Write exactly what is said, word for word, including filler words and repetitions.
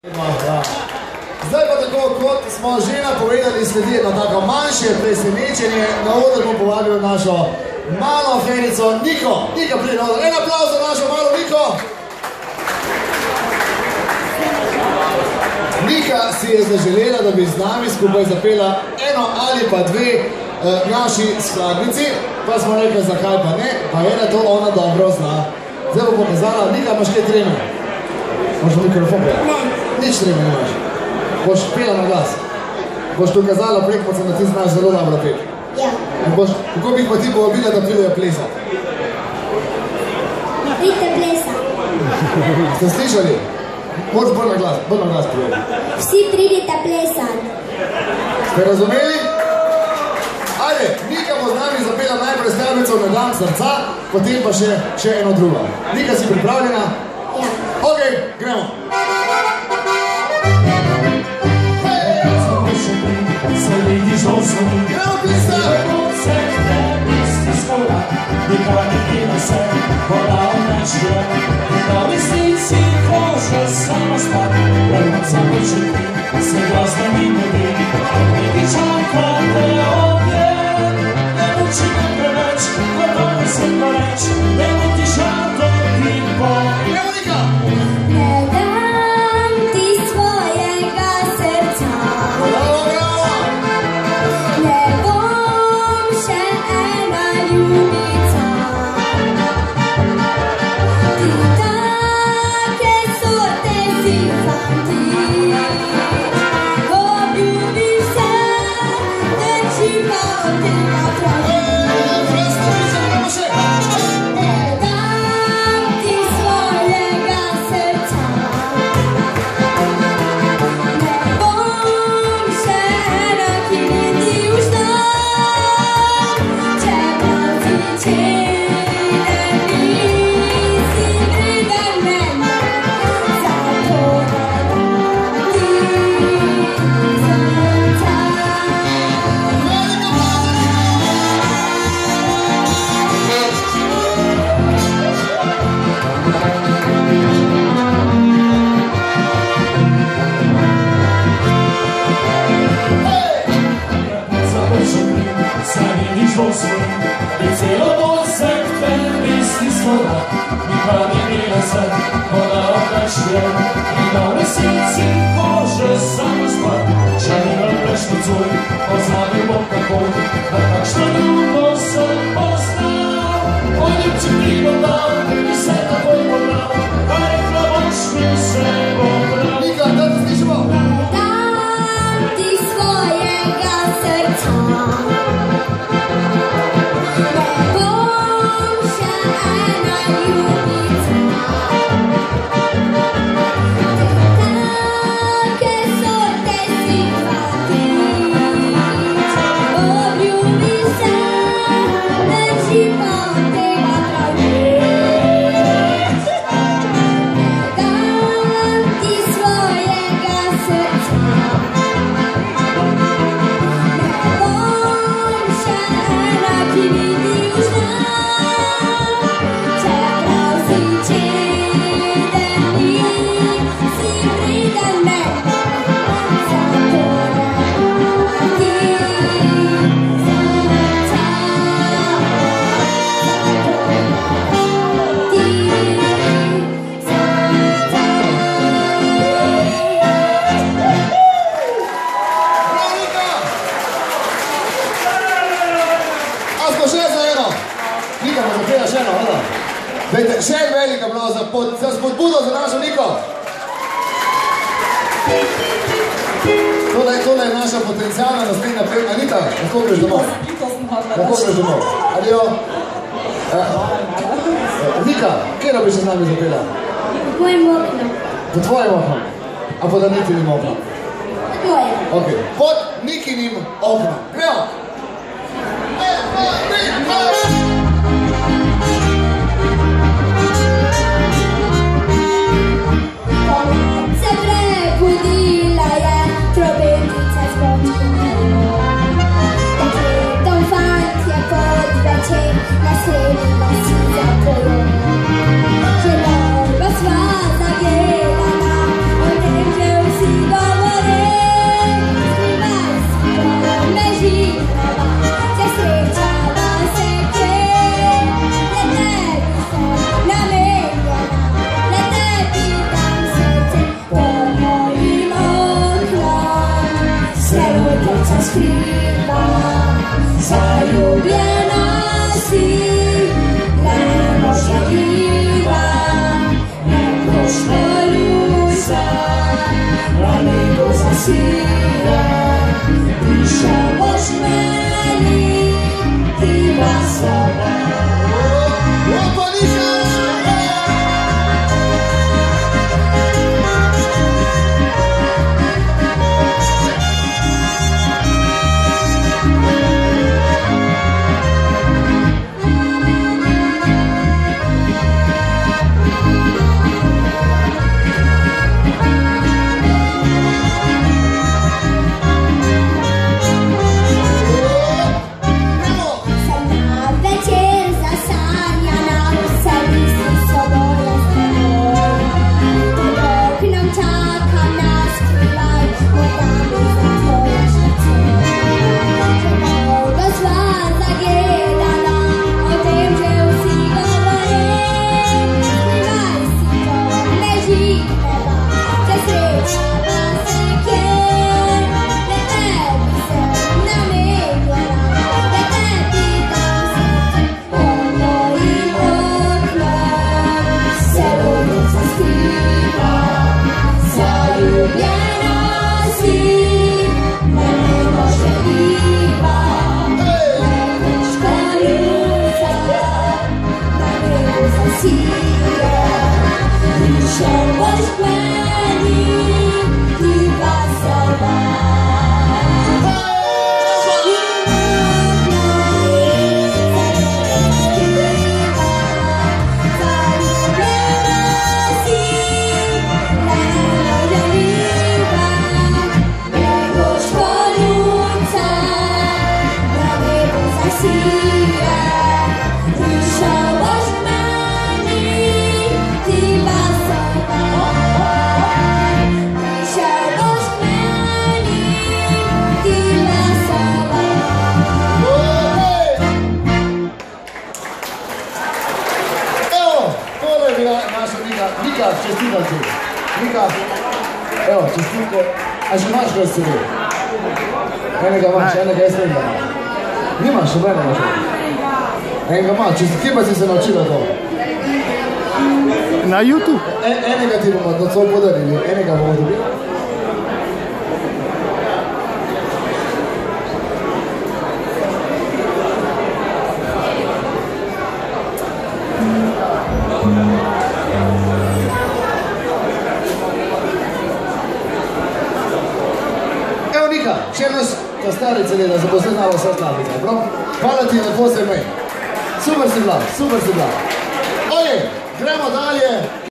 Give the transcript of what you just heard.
Zdaj pa tako, kot smo že napovedali, sledi jedno tako manjše presenečenje. Na oder bom povabil našo malo fenico Niko. Nika, pridi na oder. En aplauz za našo malo Niko. Nika si je zaželela, da bi z nami skupaj zapela eno ali pa dve uh, naši skladnici. Pa smo rekli, zakaj pa ne, pa je da to ona dobro zna. Zdaj bo pokazala, Nika, imaš kaj treme? Imaš mikrofon prej? Ne. Nič treme imaš. Boš pela na glas. Boš dokazala prek, pa se na ti znaš zelo dobro pet. Ja. Boš, kako bi pa ti povabila, da pridejo plesat? Pridite plesat. Ste slišali? Moč bolj na glas, bolj na glas prijeli. Vsi pridite plesat. Ste razumeli? Ajde, Nika bo z nami zapela najprej skladnico Na dan srca, potem pa še, še eno drugo. Nika, si pripravljena? Ja. Ok, gremo. Gremo plesa! Nikoli ni se podal naš grad, na resnici hoče samo spat, prvo samo čuti, se glasno mi mudi, neki čaka te ovdje, ne muči me preveč, gotovo se pa reč, ne mu ti žato ti boj. Gremo, Nika! Ne dam ti svojega srca, Bravo, bravo! ne bom še ena ljubica. Ti take sorte si fanti, obljubim se, da čipa od tega pravi. Ne dam ti svojega srca, ne bom še ena, ki mi ti užna, čeprav ti čeden nisi vreden mene, zato ne dam ti srca. Poznali bom kako, da kakšno ljubo sem poznal, poljub ti pridom dal in se takoj pobral, kaj rekla boš mi vse pobral. Nika, da te slišimo? Dam ti svojega srca, ne bom še ena ljubica. Take sorte si fanti, obljubim se, da čipa od tega pravi. Ne dam ti svojega srca, ne bom še ena, ki mi ti užna, čeprav si čeden nisi vreden mene, zato ne dam ti srca, zato ne dam ti srca. Bravo, Nika! A smo še za eno? Nika, pa zapela še eno, eno. Dajte, še en velik aplauz za, pod, za spodbudo za našo Niko. Tole, tole je naša potencijalna naslednja pevka. Anita, lahko greš domov? Lahko greš domov. Adijo. Eh, Nika, kje bi še z nami zapela? Mojim oknom. Po tvojem oknom. A pod Anitinim oknom? Moje. Ok, pod Nikinim oknom. Gremo! En, dva, tri, marš! Se prebudila je trobetica zvončkina. Dekletom fantje pod večer na sredi vasi zapojo. Že dolgo sva zagledana, o tem že skriva. Zaljubljena si, le možaljiva, nekoč poljusa, lalego zasira. Prišel boš meni, ti vas soba. Nika, čestitam ti. Nika, evo, čestitke. A že imaš kaj sebe? Enega imaš, enega jaz ne imam. Nimaš, obenega imaš. Enega imaš, kje pa si se naučila to? Na YouTube. E, enega ti bomo nocoj podarili, enega bomo dobili. Še nas ta starica gleda, za bo se znala vsa skladbica, prav? Hvala ti, lepo se imej. Super si bila, super si bila. Oje, gremo dalje.